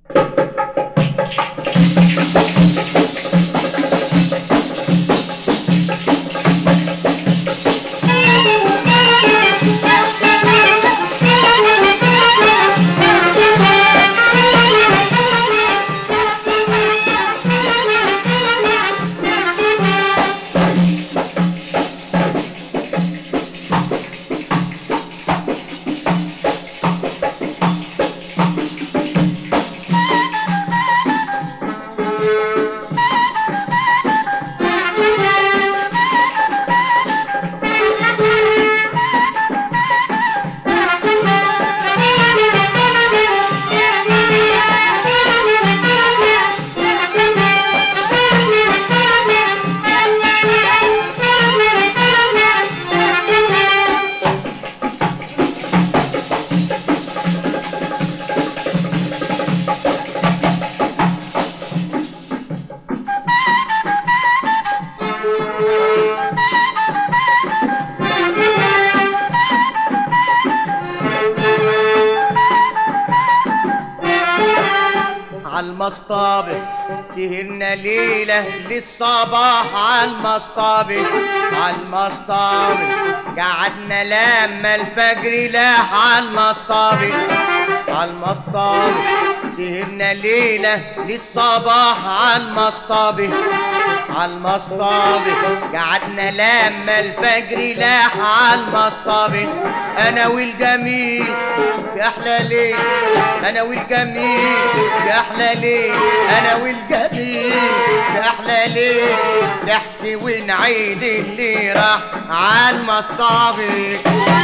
عالمصطبة سهرنا ليلة للصباح عالمصطبة عالمصطبة قعدنا لما الفجر لاح عالمصطبة عالمصطبة سهرنا ليلة للصباح عالمصطبة عالمصطبة قعدنا لما الفجر لاح عالمصطبة انا والجميل يا احلى ليه انا والجميل يا احلى ليه انا والجميل يا احلى ليه نحكي ونعيد اللي راح عالمصطبة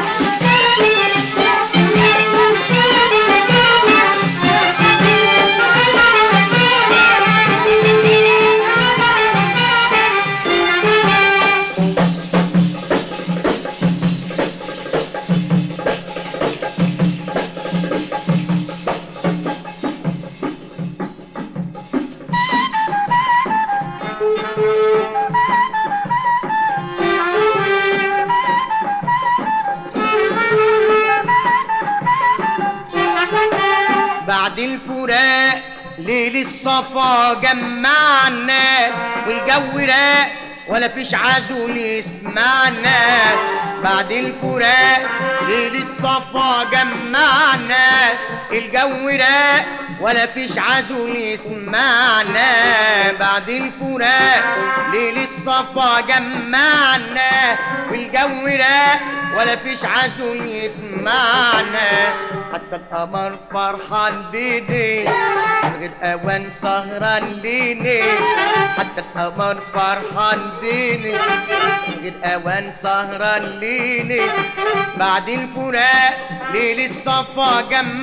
بعد الفراق ليل الصفا جمعنا والجو راق ولا فيش عزول يسمعنا بعد الفراق ليل الصفا جمعنا الجو راق ولا فيش عزول يسمعنا بعد الفراق ليل الصفا جمعنا والجو راق ولا فيش عزول يسمعنا حتى القمر فرحان بيني من غير اوان سهران ليني حتى القمر فرحان بيني من غير اوان سهران ليني بعد الفراق ليل الصفا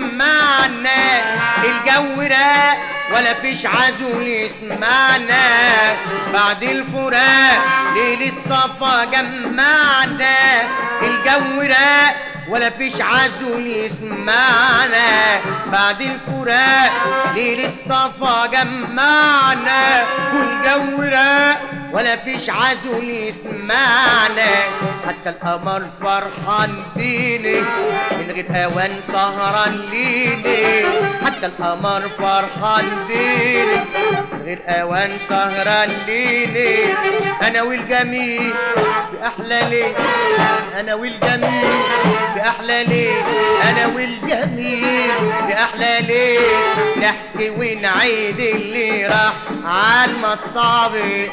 جمعنا الجو راق ولا فيش عزول يسمعنا بعد الفراق ليل الصفا جمعنا الجو راق ولا فيش عزول يسمعنا بعد الفراق ليل الصفا جمعنا والجو راق ولا فيش عزول يسمعنا حتى القمر فرحان بيني من غير اوان سهران ليني حتى القمر فرحان بيني من غير اوان سهران ليني انا والجميل في احلى ليه انا والجميل في احلى ليه انا والجميل في احلى ليه نحكي ونعيد اللي راح عالمصطبة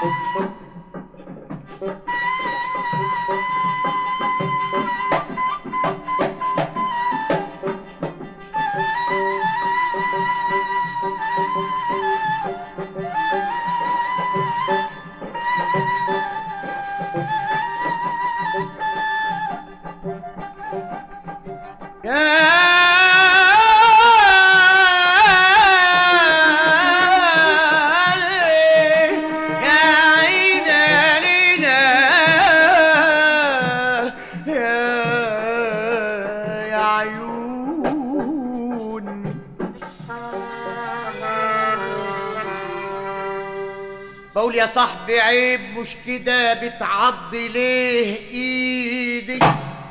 بقول يا صاحبي عيب مش كده بتعض ليه ايدي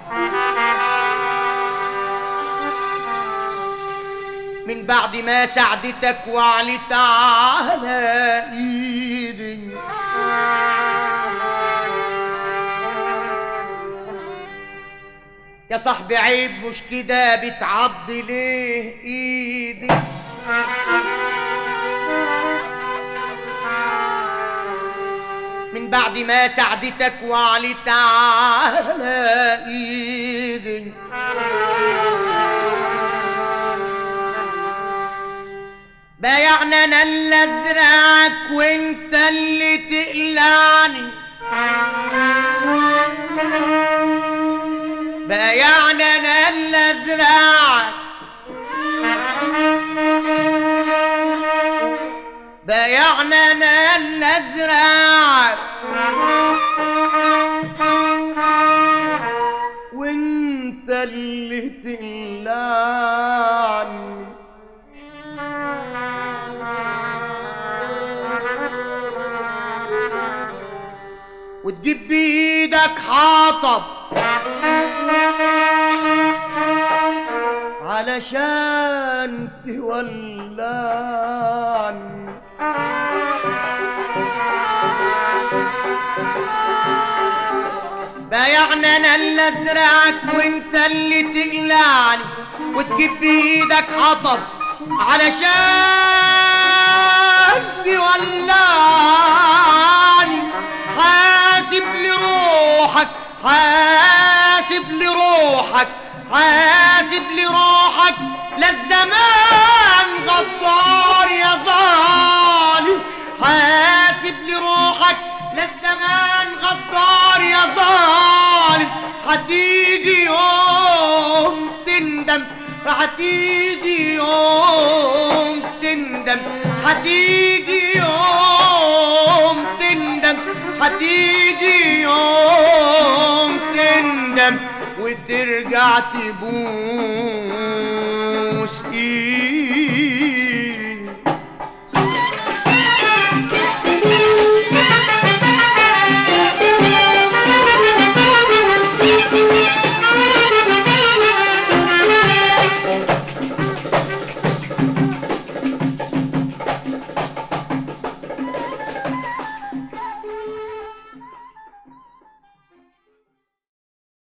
من بعد ما ساعدتك وعلت على ايدي يا صاحبي عيب مش كده بتعض ليه ايدي من بعد ما ساعدتك وعلت على ايدي بايعنا انا اللي ازرعك وانت اللي تقلعني بايعنا انا اللي ازرعك بايعنا انا اللي ازرعك وانت اللي تقلعني وتجيب بايدك حطب علشان تولعني بايعنا انا اللي ازرعك وانت اللي تقلعني وتجيب بايدك حطب علشان تولعني حاسب لروحك حاسب لروحك حاسب لروحك للزمان غدار يا ظالم حاسب لروحك للزمان غدار يا ظالم هتيجي يوم تندم هتيجي يوم تندم هتيجي يوم تندم هتيجي يوم تندم وترجع تبوس